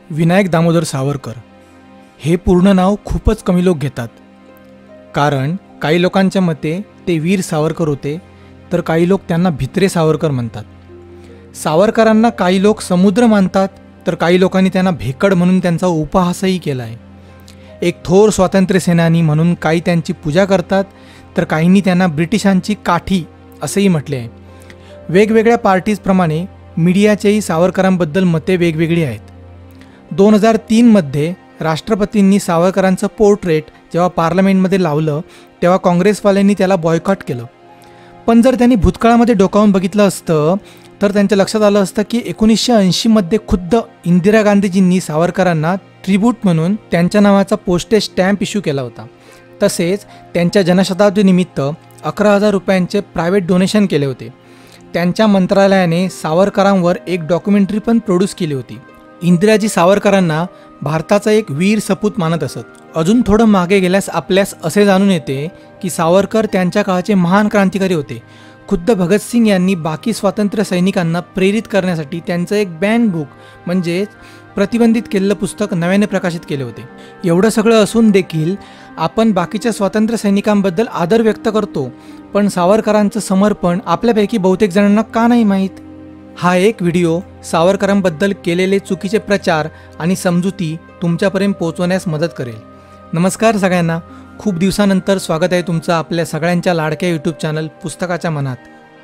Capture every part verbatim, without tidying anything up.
विनायक दामोदर सावरकर हे पूर्ण नाव खूपच कमी लोक घेतात, कारण काही लोकांच्या मते ते वीर सावरकर होते, तर काही लोक त्यांना भित्रे सावरकर म्हणतात. सावरकरांना काही लोक समुद्र मानतात, तर काही लोकांनी त्यांना भेकड म्हणून त्यांचा उपहासही केला आहे. एक थोर स्वातंत्र्य सेनानी म्हणून काही त्यांची पूजा करतात, तर काहींनी त्यांना ब्रिटिशांची काठी असेही म्हटले आहे. वेगवेगळ्या पार्टीजप्रमाणे मीडियाचेही सावरकरांबद्दल मते वेगवेगळी आहेत. दोन हजार तीनमध्ये राष्ट्रपतींनी सावरकरांचं पोर्ट्रेट जेव्हा पार्लमेंटमध्ये लावलं तेव्हा काँग्रेसवाल्यांनी त्याला बॉयकॉट केलं. पण जर त्यांनी भूतकाळामध्ये डोकावून बघितलं असतं तर त्यांच्या लक्षात आलं असतं की एकोणीसशे ऐंशीमध्ये खुद्द इंदिरा गांधीजींनी सावरकरांना ट्रिब्यूट म्हणून त्यांच्या नावाचा पोस्टेज स्टॅम्प इश्यू केला होता. तसेच त्यांच्या जनशताब्दीनिमित्त अकरा हजार रुपयांचे प्रायव्हेट डोनेशन केले होते. त्यांच्या मंत्रालयाने सावरकरांवर एक डॉक्युमेंटरी पण प्रोड्यूस केली होती. इंदिराजी सावरकरांना भारताचा एक वीर सपूत मानत असत. अजून थोडं मागे गेल्यास आपल्यास असे जाणून येते की सावरकर त्यांच्या काळाचे महान क्रांतिकारी होते. खुद्द भगतसिंग यांनी बाकी स्वातंत्र्य सैनिकांना प्रेरित करण्यासाठी त्यांचं एक बॅन बुक म्हणजेच प्रतिबंधित केलेलं पुस्तक नव्याने प्रकाशित केले होते. एवढं सगळं असून देखील आपण बाकीच्या स्वातंत्र्य सैनिकांबद्दल आदर व्यक्त करतो, पण सावरकरांचं समर्पण आपल्यापैकी बहुतेक जणांना का नाही माहीत? हा एक व्हिडिओ सावरकरांबद्दल केलेले चुकीचे प्रचार आणि समजुती तुमच्यापर्यंत पोहोचवण्यास मदत करेल. नमस्कार सगळ्यांना, खूप दिवसानंतर स्वागत आहे तुमचं आपल्या सगळ्यांच्या लाडक्या यूट्यूब चॅनल पुस्तकाच्या मनात.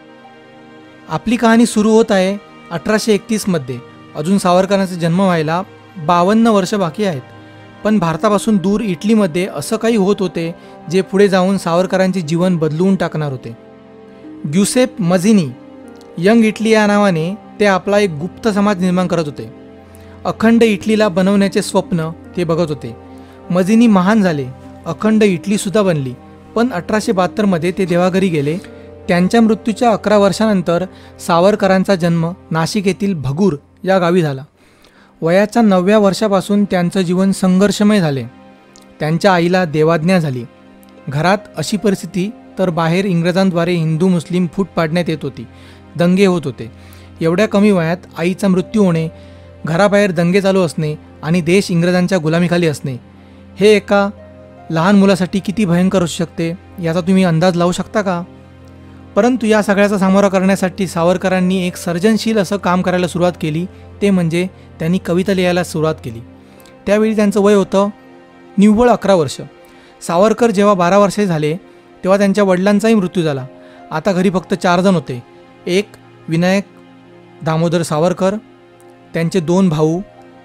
आपली कहाणी सुरू होत आहे अठराशे एकतीसमध्ये. अजून सावरकरांचा जन्म व्हायला बावन्न वर्ष बाकी आहेत. पण भारतापासून दूर इटलीमध्ये असं काही होत होते जे पुढे जाऊन सावरकरांचे जीवन बदलवून टाकणार होते. ग्युसेप मझिनी यंग इटली या नावाने ते आपला एक गुप्त समाज निर्माण करत होते. अखंड इटलीला बनवण्याचे स्वप्न ते बघत होते. मझिनी महान झाले, अखंड इटलीसुद्धा बनली. पण अठराशे बहात्तरमध्ये ते देवाघरी गेले. त्यांच्या मृत्यूच्या अकरा वर्षानंतर सावरकरांचा जन्म नाशिक येथील भगूर या गावी झाला. वयाच्या नवव्या वर्षापासून त्यांचं जीवन संघर्षमय झाले. त्यांच्या आईला देवाज्ञा झाली. घरात अशी परिस्थिती तर बाहेर इंग्रजांद्वारे हिंदू मुस्लिम फूट पाडण्यात येत होती. दंगे होत होते. एवढ्या कमी वयात आईचा मृत्यू होणे, घराबाहेर दंगे चालू असणे आणि देश इंग्रजांच्या गुलामीखाली असणे हे एका लहान मुलासाठी किती भयंकर असू शकते याचा तुम्ही अंदाज लावू शकता का? परंतु या सगळ्याचा सामोरा करण्यासाठी सावरकरांनी एक सर्जनशील असं काम करायला सुरुवात केली. ते म्हणजे त्यांनी कविता लिहायला सुरुवात केली. त्यावेळी त्यांचं वय होतं निव्वळ अकरा वर्ष. सावरकर जेव्हा बारा वर्षे झाले तेव्हा त्यांच्या वडिलांचाही मृत्यू झाला. आता घरी फक्त चार जण होते. एक विनायक दामोदर सावरकर, त्यांचे दोन भाऊ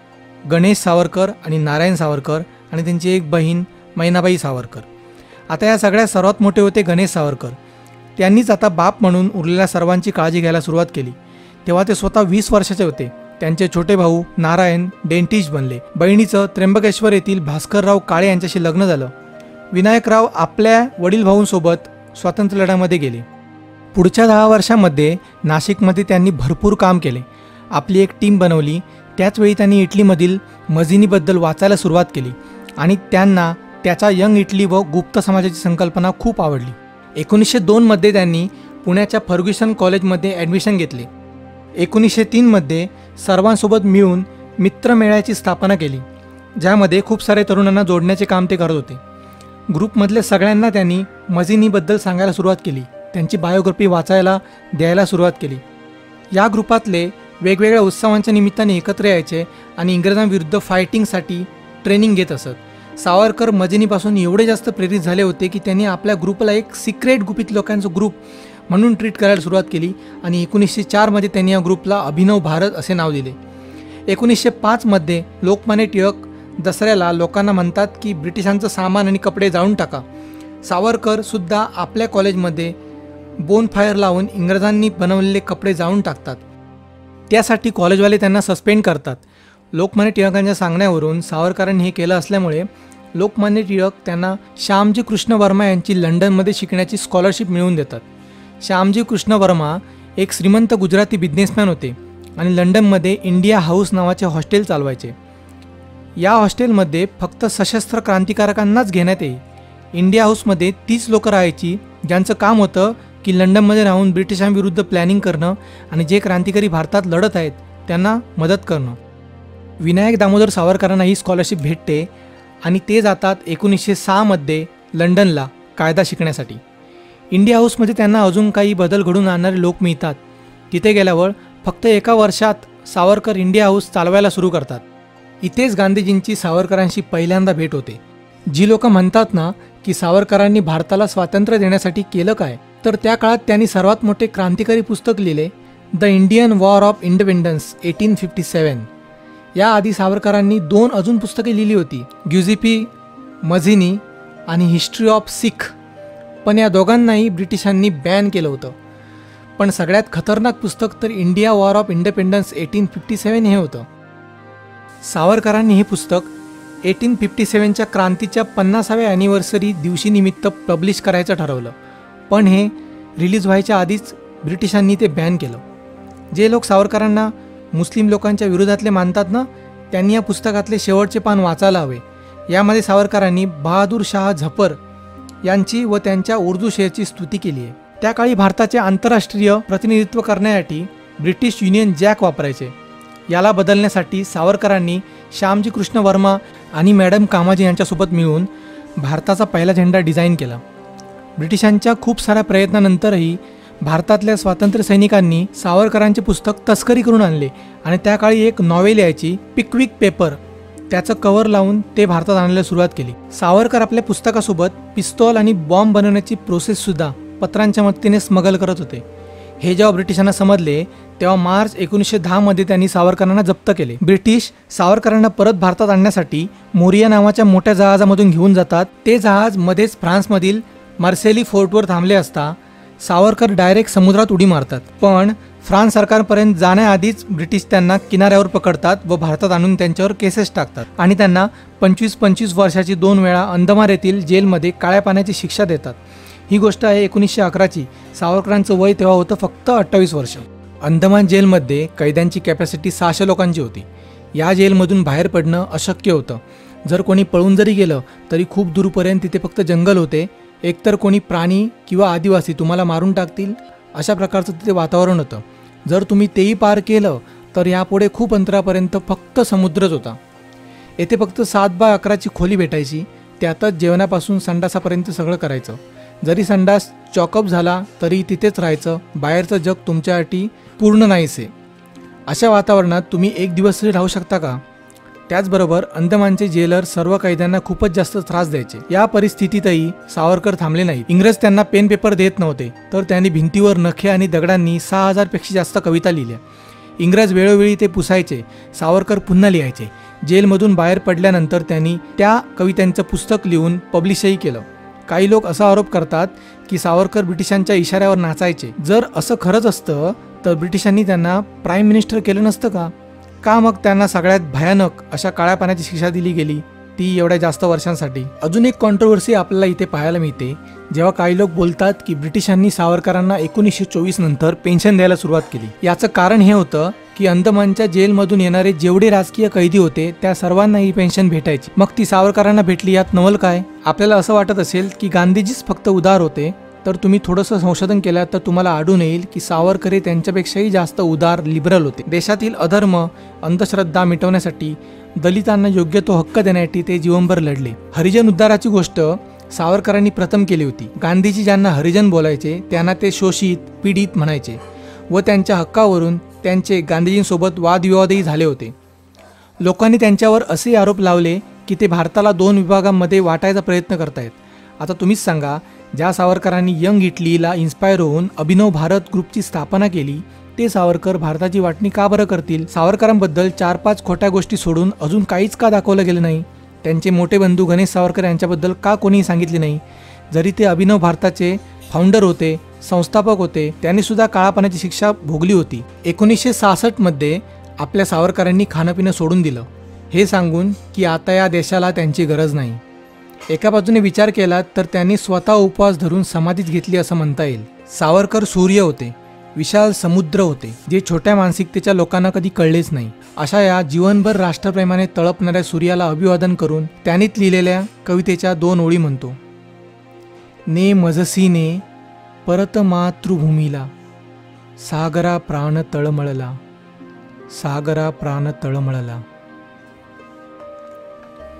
गणेश सावरकर आणि नारायण सावरकर आणि त्यांची एक बहीण मैनाबाई सावरकर. आता या सगळ्यात सर्वात मोठे होते गणेश सावरकर. त्यांनीच आता बाप म्हणून उरलेल्या सर्वांची काळजी घ्यायला सुरुवात केली. तेव्हा ते स्वतः वीस वर्षाचे होते. त्यांचे छोटे भाऊ नारायण डेंटिस्ट बनले. बहिणीचं त्र्यंबकेश्वर येथील भास्करराव काळे यांच्याशी लग्न झालं. विनायकराव आपल्या वडील भाऊंसोबत स्वातंत्र्य लढ्यामध्ये गेले. पुढच्या दहा वर्षांमध्ये नाशिकमध्ये त्यांनी भरपूर काम केले. आपली एक टीम बनवली. त्याचवेळी त्यांनी इटलीमधील मझिनीबद्दल वाचायला सुरुवात केली आणि त्यांना त्याचा यंग इटली व गुप्त समाजाची संकल्पना खूप आवडली. एकोणीसशे दोनमध्ये त्यांनी पुण्याच्या फर्ग्युसन कॉलेजमध्ये ॲडमिशन घेतले. एकोणीसशे तीनमध्ये सर्वांसोबत मिळून मित्रमेळ्याची स्थापना केली, ज्यामध्ये खूप सारे तरुणांना जोडण्याचे काम ते करत होते. ग्रुपमधल्या सगळ्यांना त्यांनी मझिनीबद्दल सांगायला सुरुवात केली. त्यांची बायोग्राफी वाचायला द्यायला सुरुवात केली. या ग्रुपातले वेगवेगळ्या उत्सवांच्या निमित्ताने एकत्र यायचे आणि इंग्रजांविरुद्ध फायटिंगसाठी ट्रेनिंग घेत असत. सावरकर मझिनीपासून एवढे जास्त प्रेरित झाले होते की त्यांनी आपल्या ग्रुपला एक सिक्रेट गुपित लोकांचं ग्रुप म्हणून ट्रीट करायला सुरुवात केली आणि एकोणीसशे चारमध्ये त्यांनी या ग्रुपला अभिनव भारत असे नाव दिले. एकोणीसशे पाचमध्ये लोकमान्य टिळक दसऱ्याला लोकांना म्हणतात की ब्रिटिशांचं सामान आणि कपडे जाळून टाका. सावरकरसुद्धा आपल्या कॉलेजमध्ये बोनफायर लावून इंग्रजांनी बनवलेले कपडे जाळून टाकतात. त्यासाठी कॉलेजवाले त्यांना सस्पेंड करतात. लोकमान्य टिळकांच्या सांगण्यावरून सावरकरांनी हे केलं असल्यामुळे लोकमान्य टिळक त्यांना श्यामजी कृष्ण वर्मा यांची लंडनमध्ये शिकण्याची स्कॉलरशिप मिळवून देतात. श्यामजी कृष्ण वर्मा एक श्रीमंत गुजराती बिझनेसमॅन होते आणि लंडनमध्ये इंडिया हाऊस नावाचे हॉस्टेल चालवायचे. या हॉस्टेलमध्ये फक्त सशस्त्र क्रांतिकारकांनाच घेण्यात येई. इंडिया हाऊसमध्ये तीच लोकं राहायची ज्यांचं काम होतं की लंडनमध्ये राहून ब्रिटिशांविरुद्ध प्लॅनिंग करणं आणि जे क्रांतिकारी भारतात लढत आहेत त्यांना मदत करणं. विनायक दामोदर सावरकरांना ही स्कॉलरशिप भेटते आणि ते जातात एकोणीसशे सहामध्ये लंडनला कायदा शिकण्यासाठी. इंडिया हाऊसमध्ये त्यांना अजून काही बदल घडून आणणारे लोक मिळतात. तिथे गेल्यावर फक्त एका वर्षात सावरकर इंडिया हाऊस चालवायला सुरू करतात. इथेच गांधीजींची सावरकरांशी पहिल्यांदा भेट होते. जी लोक म्हणतात ना की सावरकरांनी भारताला स्वातंत्र्य देण्यासाठी केलं काय, तर त्या काळात त्यांनी सर्वात मोठे क्रांतिकारी पुस्तक लिहिले, the Indian war of independence eighteen fifty seven. याआधी सावरकरांनी दोन अजून पुस्तके लिहिली होती, ग्युझिपी मझिनी आणि हिस्ट्री ऑफ सिख, पण या दोघांनाही ब्रिटिशांनी बॅन केलं होतं. पण सगळ्यात खतरनाक पुस्तक तर India war of independence eighteen fifty seven हे होतं. सावरकरांनी हे पुस्तक एटीन फिफ्टी सेवनच्या क्रांतीच्या पन्नासाव्या ॲनिव्हर्सरी दिवशीनिमित्त पब्लिश करायचं ठरवलं, पण हे रिलीज व्हायच्या आधीच ब्रिटिशांनी ते बॅन केलं. जे लोक सावरकरांना मुस्लिम लोकांच्या विरोधातले मानतात ना, त्यांनी या पुस्तकातले शेवटचे पान वाचायला हवे. यामध्ये सावरकरांनी बहादूर शाह झफर यांची व त्यांच्या उर्दू शेरची स्तुती केली आहे. त्या काळी भारताचे आंतरराष्ट्रीय प्रतिनिधित्व करण्यासाठी ब्रिटिश युनियन जॅक वापरायचे. याला बदलण्यासाठी सावरकरांनी श्यामजी कृष्ण वर्मा आणि मॅडम कामाजी यांच्यासोबत मिळून भारताचा पहिला झेंडा डिझाईन केला. ब्रिटिशांच्या खूप साऱ्या प्रयत्नानंतरही भारतातल्या स्वातंत्र्य सैनिकांनी सावरकरांचे पुस्तक तस्करी करून आणले आणि त्या काळी एक नॉवेल यायची, पिकविक पेपर, त्याचं कव्हर लावून ते भारतात आणायला सुरुवात केली. सावरकर आपल्या पुस्तकासोबत पिस्तॉल आणि बॉम्ब बनवण्याची प्रोसेससुद्धा पत्रांच्या मदतीने स्मगल करत होते. हे जेव्हा ब्रिटिशांना समजले तेव्हा मार्च एकोणीसशे दहामध्ये त्यांनी सावरकरांना जप्त केले. ब्रिटिश सावरकरांना परत भारतात आणण्यासाठी मोरिया नावाच्या मोठ्या जहाजामधून घेऊन जातात. ते जहाज मध्येच फ्रान्समधील मार्सेली फोर्टवर थांबले असता सावरकर डायरेक्ट समुद्रात उडी मारतात. पण फ्रान्स सरकारपर्यंत जाण्याआधीच ब्रिटिश त्यांना किनाऱ्यावर पकडतात व भारतात आणून त्यांच्यावर केसेस टाकतात आणि त्यांना पंचवीस पंचवीस वर्षाची दोन वेळा अंदमान येथील जेलमध्ये काळ्या पाण्याची शिक्षा देतात. ही गोष्ट आहे एकोणीसशे अकराची. सावरकरांचं वय तेव्हा होतं फक्त अठ्ठावीस वर्ष. अंदमान जेलमध्ये कैद्यांची कॅपॅसिटी सहाशे लोकांची होती. या जेलमधून बाहेर पडणं अशक्य होतं. जर कोणी पळून जरी गेलं तरी खूप दूरपर्यंत तिथे फक्त जंगल होते. एकतर कोणी प्राणी किंवा आदिवासी तुम्हाला मारून टाकतील अशा प्रकारचं तिथे वातावरण होतं. जर तुम्ही तेही पार केलं तर यापुढे खूप अंतरापर्यंत फक्त समुद्रच होता. येथे फक्त सात बाय अकराची खोली भेटायची. त्यातच जेवणापासून संडासापर्यंत सगळं करायचं. जरी संडास चॉकअप झाला तरी तिथेच राहायचं. बाहेरचं जग तुमच्यासाठी पूर्ण नाहीसे. अशा वातावरणात तुम्ही एक दिवस तरी राहू शकता का? त्याचबरोबर अंदमानचे जेलर सर्व कैद्यांना खूपच जास्त त्रास द्यायचे. या परिस्थितीतही सावरकर थांबले नाही. इंग्रज त्यांना पेन पेपर देत नव्हते, तर त्यांनी भिंतीवर नखे आणि दगडांनी सहा हजार पेक्षा जास्त कविता लिहिल्या. इंग्रज वेळोवेळी ते पुसायचे. सावरकर पुन्हा लिहायचे. जेलमधून बाहेर पडल्यानंतर त्यांनी त्या कवितांचं पुस्तक लिहून पब्लिशही केलं. काही लोक असा आरोप करतात की सावरकर ब्रिटिशांच्या इशाऱ्यावर नाचायचे. जर असं खरंच असतं तर ब्रिटिशांनी त्यांना प्राईम मिनिस्टर केलं नसतं का? का मग त्यांना सगळ्यात भयानक अशा काळ्या पाण्याची शिक्षा दिली गेली, ती एवढ्या जास्त वर्षांसाठी? अजून एक कॉन्ट्रोवर्सी आपल्याला इथे पाहायला मिळते. जेव्हा काही लोक बोलतात की ब्रिटिशांनी सावरकरांना एकोणीसशे चोवीस नंतर पेन्शन द्यायला सुरुवात केली. याचं कारण हे होतं की अंदमानच्या जेलमधून येणारे जेवढे राजकीय कैदी होते त्या सर्वांना ही पेन्शन भेटायची. मग ती सावरकरांना भेटली, यात नवल काय? आपल्याला असं वाटत असेल की गांधीजीच फक्त उदार होते, तर तुम्ही थोडंसं संशोधन केलं तर तुम्हाला आढळून येईल की सावरकर हे त्यांच्यापेक्षाही जास्त उदार, लिबरल होते. देशातील अधर्म, अंधश्रद्धा मिटवण्यासाठी, दलितांना योग्य तो हक्क देण्यासाठी ते जीवनभर लढले. हरिजन उद्धाराची गोष्ट सावरकरांनी प्रथम केली होती. गांधीजी ज्यांना हरिजन बोलायचे त्यांना ते शोषित, पीडित म्हणायचे व त्यांच्या हक्कावरून त्यांचे गांधीजींसोबत वादविवादही झाले होते. लोकांनी त्यांच्यावर असे आरोप लावले की ते भारताला दोन विभागांमध्ये वाटायचा प्रयत्न करतायत. आता तुम्हीच सांगा, ज्या सावरकरांनी यंग इटलीला इन्स्पायर होऊन अभिनव भारत ग्रुपची स्थापना केली, ते सावरकर भारताची वाटणी का बरं करतील? सावरकरांबद्दल चार पाच खोट्या गोष्टी सोडून अजून काहीच का दाखवलं गेलं नाही? त्यांचे मोठे बंधू गणेश सावरकर यांच्याबद्दल का कोणीही सांगितले नाही? जरी ते अभिनव भारताचे फाउंडर होते, संस्थापक होते, त्यांनी सुद्धा काळा पाण्याची शिक्षा भोगली होती. एकोणीसशे सहासष्टमध्ये आपल्या सावरकरांनी खाणं पिणं सोडून दिलं, हे सांगून की आता या देशाला त्यांची गरज नाही. एका बाजूने विचार केला तर त्यांनी स्वतः उपवास धरून समाधीच घेतली असं म्हणता येईल. सावरकर सूर्य होते, विशाल समुद्र होते, जे छोट्या मानसिकतेच्या लोकांना कधी कळलेच नाही. अशा या जीवनभर राष्ट्रप्रेमाने तळपणाऱ्या सूर्याला अभिवादन करून त्यांनीच लिहिलेल्या कवितेच्या दोन ओळी म्हणतो. ने मजसीने परत मातृभूमीला, सागरा प्राण तळमळला, सागरा प्राण तळमळला.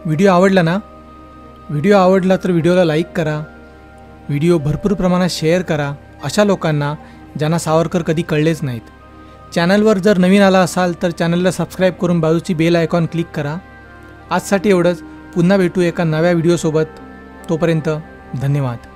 व्हिडिओ आवडला ना? व्हिडिओ आवडला तर व्हिडिओला लाईक करा, व्हिडिओ भरपूर प्रमाणात शेअर करा अशा लोकांना ज्यांना सावरकर कधी कळलेच नाहीत. चॅनलवर जर नवीन आला असाल तर चॅनलला सबस्क्राईब करून बाजूची बेल आयकॉन क्लिक करा. आजसाठी एवढंच. पुन्हा भेटू एका नव्या व्हिडिओसोबत. तोपर्यंत धन्यवाद.